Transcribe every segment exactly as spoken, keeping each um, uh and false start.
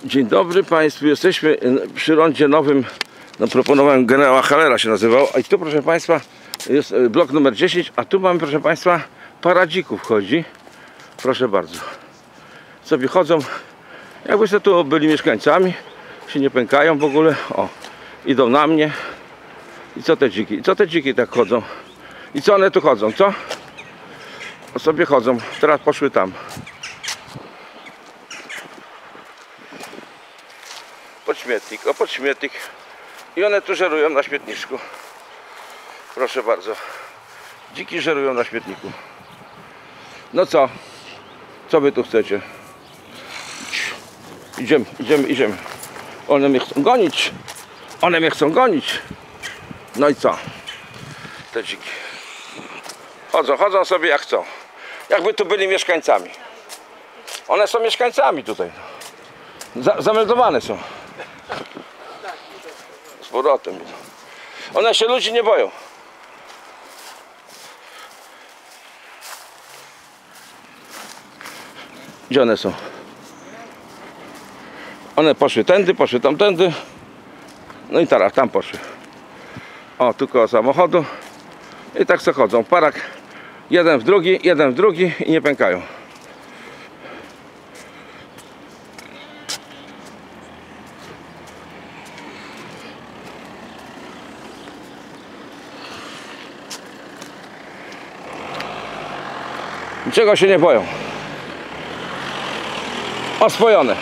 Dzień dobry Państwu, jesteśmy przy rondzie nowym, no proponowałem, generała Hallera się nazywał, i tu proszę Państwa jest blok numer dziesięć, a tu mamy proszę Państwa para dzików chodzi, proszę bardzo, sobie chodzą, jakby sobie tu byli mieszkańcami, się nie pękają w ogóle, o, idą na mnie. I co te dziki, i co te dziki tak chodzą, i co one tu chodzą, co? O, sobie chodzą, teraz poszły tam. Pod śmietnik, o pod śmietnik. I one tu żerują na śmietniczku. Proszę bardzo. Dziki żerują na śmietniku. No co? Co wy tu chcecie? Idziemy, idziemy, idziemy. One mnie chcą gonić. One mnie chcą gonić. No i co? Te dziki. Chodzą, chodzą sobie jak chcą. Jakby tu byli mieszkańcami. One są mieszkańcami tutaj. Za, zameldowane są. Z powrotem. One się ludzi nie boją. Gdzie one są? One poszły tędy, poszły tamtędy. No i teraz tam poszły. O, tu koło samochodu. I tak se chodzą. Parak. Jeden w drugi, jeden w drugi i nie pękają. Niczego się nie boją. Oswojone.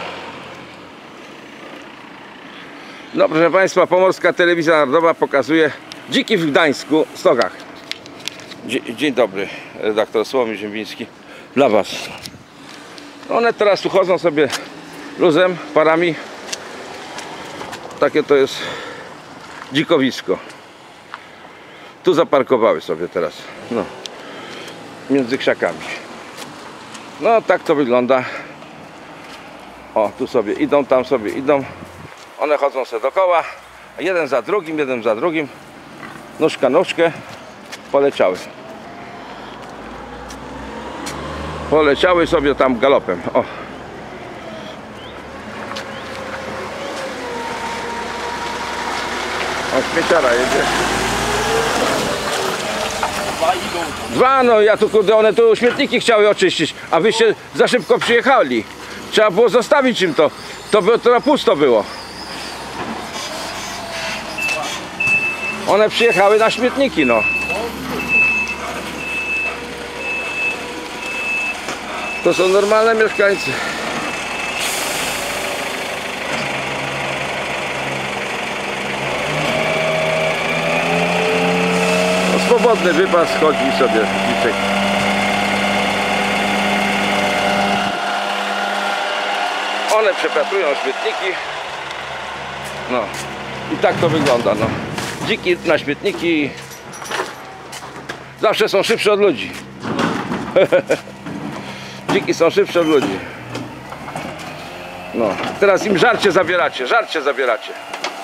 No proszę Państwa, Pomorska Telewizja Narodowa pokazuje dziki w Gdańsku, Stogach. Dzień dobry, redaktor Sławomir Ziembiński dla Was. One teraz tu chodzą sobie luzem, parami. Takie to jest dzikowisko. Tu zaparkowały sobie teraz. No. Między krzakami. No tak to wygląda. O, tu sobie idą, tam sobie idą. One chodzą sobie dookoła. Jeden za drugim, jeden za drugim. Nóżka, nóżkę. Poleciały. Poleciały sobie tam galopem. O. O, śmieciara jedzie. Dwa, no ja tu kurde, one tu śmietniki chciały oczyścić, a wyście za szybko przyjechali. Trzeba było zostawić im to. To by to pusto było. One przyjechały na śmietniki, no. To są normalne mieszkańcy. No, swobodny wypas chodzi sobie dziczek. One przepatrują śmietniki. No i tak to wygląda, no. Dziki na śmietniki zawsze są szybsze od ludzi. Dziki są szybsze od ludzi. No, teraz im żarcie zabieracie, żarcie zabieracie.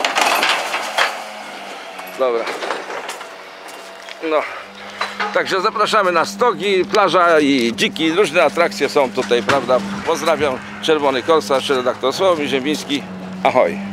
Dobra. No, także zapraszamy na stogi, plaża i dziki, różne atrakcje są tutaj, prawda? Pozdrawiam, Czerwony Korsarz, redaktor Sławomir Ziembiński. Ahoj.